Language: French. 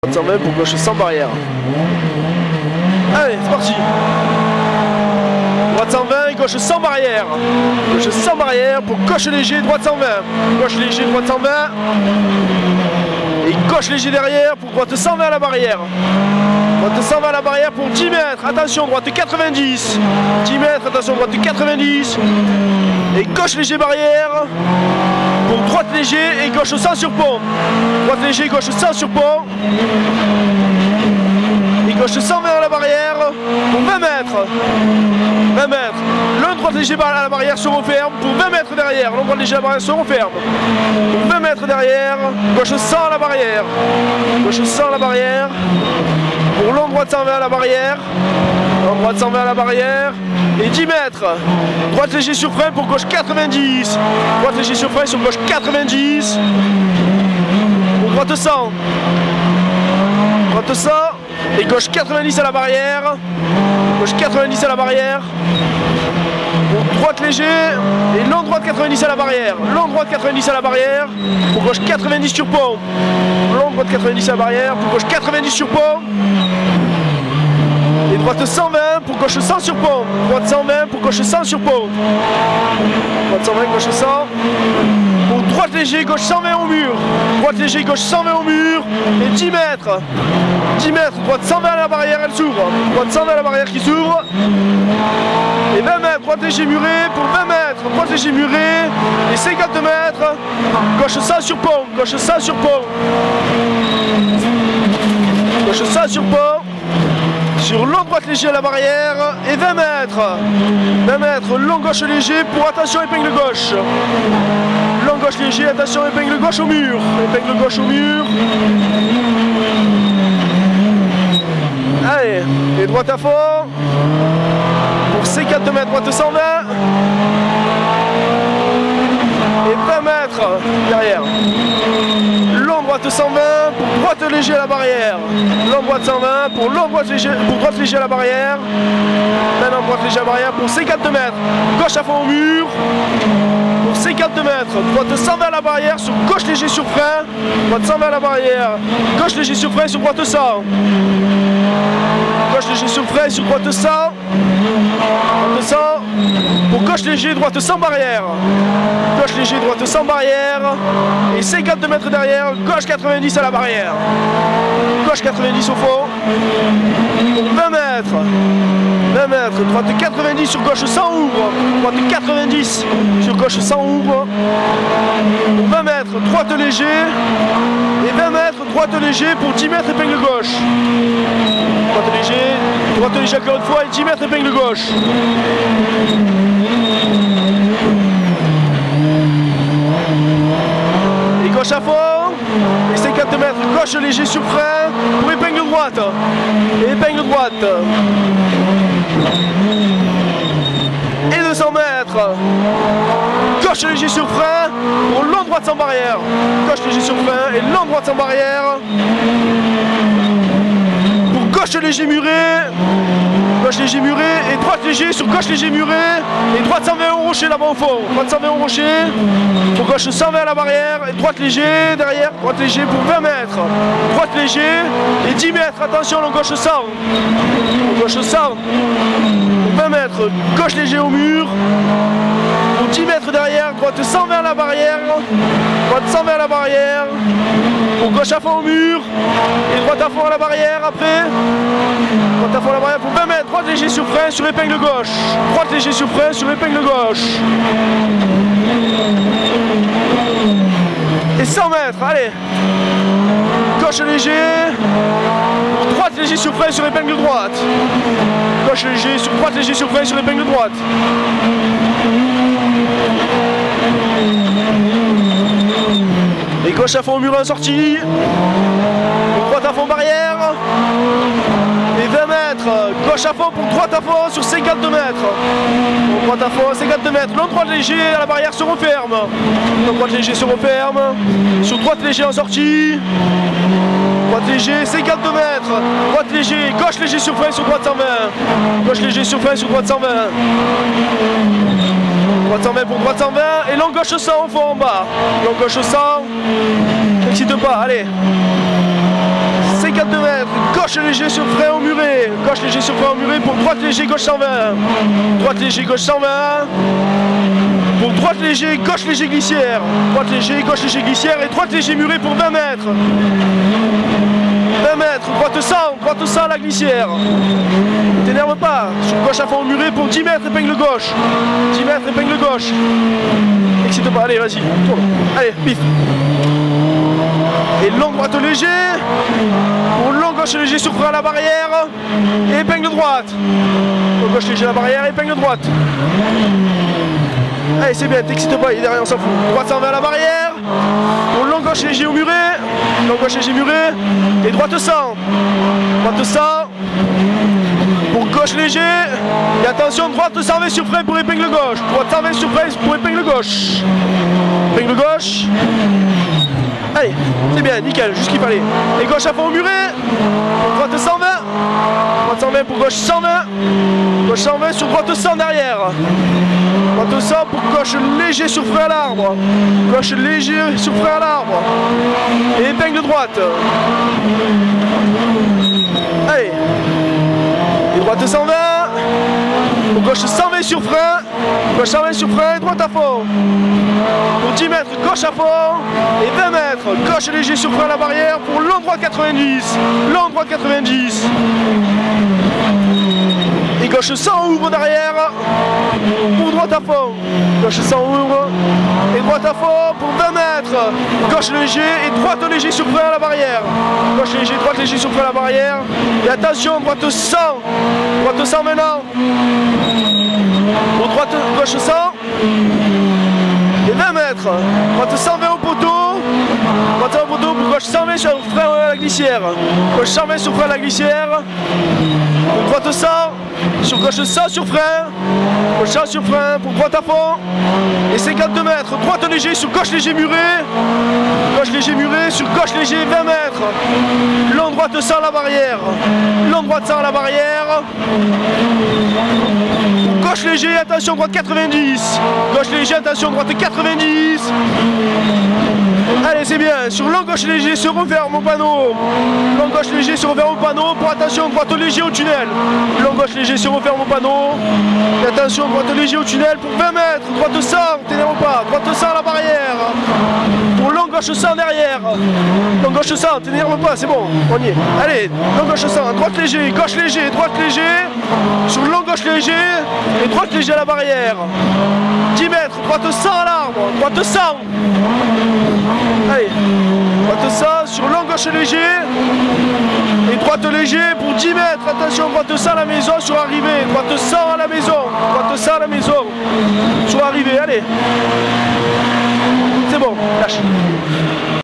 Droite 120 pour gauche sans barrière. Allez, c'est parti. Droite 120, gauche sans barrière. Gauche sans barrière pour gauche léger, droite 120. Gauche léger, droite 120. Et gauche léger derrière pour droite 120 à la barrière. Droite 120 à la barrière pour 10 mètres. Attention, droite 90. 10 mètres, attention, droite 90. Et gauche léger barrière. Pour droite léger et gauche sans surpont. Droite léger, gauche sans surpont. Et gauche 120 à la barrière pour 20 mètres. 20 mètres. Long droite léger à la barrière se referme pour 20 mètres derrière. Long droite léger à la barrière se referme. Pour 20 mètres derrière. Gauche 100 à la barrière. Gauche 100 à la barrière. Pour long droite 120 à la barrière. Long droite 120 à la barrière. Et 10 mètres. Droite léger sur frein pour gauche 90. Droite léger sur frein sur gauche 90. Pour droite 100. Droite 100. Et gauche 90 à la barrière. Gauche 90 à la barrière. Pour droite léger. Et long droite 90 à la barrière. Long droite 90 à la barrière. Pour gauche 90 sur pont. Long droite 90 à la barrière. Pour gauche 90 sur pont. Et droite 120 pour gauche 100 sur pont. Droite 120 pour gauche 100 sur pont. Droite 120, gauche 100. Pour droite léger, gauche 120 au mur. Droite léger, gauche 120 au mur. Et 10 mètres. 10 mètres, droite 120 à la barrière, elle s'ouvre. Droite 120 à la barrière qui s'ouvre. Et 20 mètres, droite léger muré pour 20 mètres. Droite léger muré. Et 50 mètres. Gauche 100 sur pont. Gauche 100 sur pont. Gauche 100 sur pont. Sur long droite léger à la barrière et 20 mètres. 20 mètres, long gauche léger pour attention épingle gauche. Long gauche léger, attention épingle gauche au mur. Épingle gauche au mur. Allez, et droite à fond. Pour 50 mètres, droite 120. Et 20 mètres derrière. Long droite 120 pour droite léger à la barrière. Long droite 120 pour droite léger à la barrière. Maintenant droite léger à la barrière pour 50 mètres. Gauche à fond au mur. Pour 50 mètres. Droite 120 à la barrière sur gauche léger sur frein. Droite 120 à la barrière. Gauche léger sur frein sur droite 100. Gauche léger sur frein sur droite 100. Droite 100. Pour gauche léger, droite sans barrière. Gauche léger, droite sans barrière. Et 50 mètres derrière, gauche 90 à la barrière. Gauche 90 au fond. Pour 20 mètres. 20 mètres, droite 90 sur gauche 100 ouvre. Droite 90 sur gauche 100 ouvre. Pour 20 mètres, droite léger. Et 20 mètres, droite léger pour 10 mètres épingle gauche. Droite léger encore une fois et 10 mètres épingle gauche. Et gauche à fond. Et 50 mètres, gauche léger sur frein pour épingle droite. Et épingle droite. Et 200 mètres. Gauche léger sur frein pour long droite sans barrière. Gauche léger sur frein et long droite sans barrière. Pour gauche léger muré. Gauche léger muré et droite léger sur gauche léger muré. Et droite 120 au rocher là-bas au fond. Droite 120 au rocher. Pour gauche 120 à la barrière. Et droite léger derrière. Droite léger pour 20 mètres. Droite léger et 10 mètres. Attention, long gauche 100. Gauche 100. Pour 20 mètres. Gauche léger au mur. Pour 10 mètres derrière. Droite 120 à la barrière. Droite 120 à la barrière. Pour gauche à fond au mur. Et droite à fond à la barrière après. Droite à fond à la barrière pour 20 mètres. Droite léger sur frein sur épingle gauche. Droite léger sur frein sur épingle gauche. Et 100 mètres, allez. Gauche léger. Droite léger sur frein sur épingle droite. Gauche léger sur droite léger sur frein sur épingle droite. Et gauche à fond au mur en sortie. Droite à fond barrière. Et 20 mètres. Gauche à fond pour droite à fond sur 50 mètres. Pour droite à fond 50 mètres. Long droite léger à la barrière se referme. Long droite léger se referme. Sur droite léger en sortie. Droite léger 50 mètres. Droite léger. Gauche léger sur frein sur droite 120. Gauche léger sur frein sur droite 120. Droite 120 pour droite 120 et long gauche 100 au fond en bas. Long gauche 100. N'excite pas, allez. 50 52 mètres, gauche léger sur frein au muret. Gauche léger sur frein au muret pour droite léger, gauche 120. Droite léger, gauche 120. Pour droite léger, gauche léger glissière. Droite léger, gauche léger glissière et droite léger muret pour 20 mètres. 20 mètres, droite 100 à la glissière. T'énerve pas. Sur gauche à fond au muret pour 10 mètres, épingle gauche. 10 mètres, épingle gauche. Excite pas, allez, vas-y, tourne. Allez, pif. Et long droite léger. Pour long gauche léger sur frein à la barrière. Et épingle droite. Long gauche léger à la barrière, épingle droite. Allez, c'est bien, t'excites pas, il est derrière, on s'en fout. Droite 120 à la barrière. Pour long gauche léger au muret. Long gauche léger muret. Et droite 100. Droite 100. Pour gauche léger. Et attention, droite 120 sur frein pour épingle gauche. Droite 120 sur frein pour épingle gauche. Épingle gauche. Allez, c'est bien, nickel, juste ce qu'il fallait. Et gauche à fond au muret. Droite 120. Droite 120 pour gauche 120. Gauche 120 sur droite 100 derrière. Droite 100 pour gauche léger sur frein à l'arbre. Gauche léger sur frein à l'arbre. Et épingle droite. Allez. Et droite 120. Pour gauche 120 sur frein. Gauche 120 sur frein et droite à fond. Pour 10 mètres, gauche à fond. Et 20 mètres, gauche léger sur frein à la barrière pour long droit 90. Long droit 90. Et gauche 100 ouvre derrière pour droite à fond. Gauche 100 ouvre et droite à fond pour 20 mètres. Gauche léger et droite léger sur frein à la barrière. Gauche léger, droite léger sur frein à la barrière. Et attention, droite 100. Droite 100 maintenant. Pour droite, gauche 100. Et 20 mètres. Droite 120 au poteau. Droite 120 au poteau pour gauche 120 sur frein à la glissière. Gauche 120 sur frein à la glissière. Pour droite 100. Sur gauche 100 sur frein. Gauche 100 sur frein pour droite à fond. Et 52 mètres. Droite léger sur gauche léger muret. Gauche léger muret sur gauche léger 20 mètres. Long droite 100 à la barrière. Long droite 100 à la barrière. Gauche léger, attention droite 90. Gauche léger, attention droite 90. Allez, c'est bien. Sur long gauche léger, se referme au panneau. Long gauche léger, se referme au panneau. Pour attention, droite léger au tunnel. Long gauche léger, se referme au panneau. Et attention, droite léger au tunnel pour 20 mètres. Droite 100, t'énerve pas. Droite 100 à la barrière. Pour long gauche 100 derrière. Long gauche 100, t'énerve pas, c'est bon. On y est. Allez, long gauche 100. Droite léger, gauche léger, droite léger. Sur long gauche léger. Et droite léger à la barrière. 10 mètres, droite 100 à l'arbre. Droite 100. Allez, droite 100 sur long gauche léger. Et droite léger pour 10 mètres. Attention, droite 100 à la maison sur arrivée. Droite 100 à la maison. Droite 100 à la maison. Sur arrivée, allez. C'est bon, lâche.